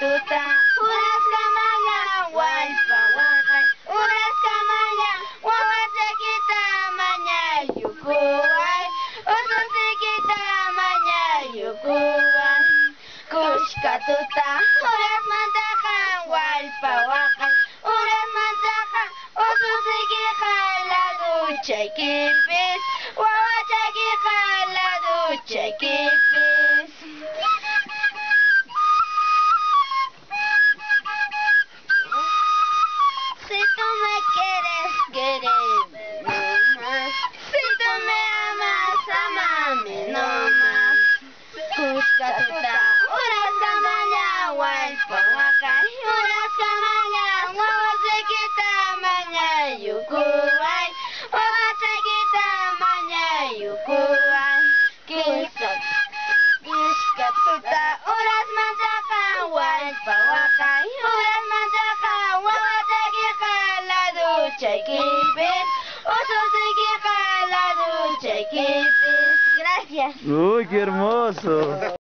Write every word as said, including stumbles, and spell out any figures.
tuta, uras kamaya, walpa wakay, uras kamaya, wawachakita manya yukuay, ususikita manya yukuay, kushka tuta, uras mantaja, walpa wakay, uras mantaja, ususikija la ducha kipis, wawachakija la ducha kipis. Si tú me quieres, quereme no más. Si tú me amas, amame no más. Kushka tuta, uras kamaya, walpa wakay, uras kamaya, wawachakita manya yukuay, wawachakita manya yukuay. Kushka, kushka tuta, uras manchaka, walpa wakay, uras manchaka, wawachakita la ducha kipis, ususikija la ducha kipis. Gracias. Uy, qué hermoso.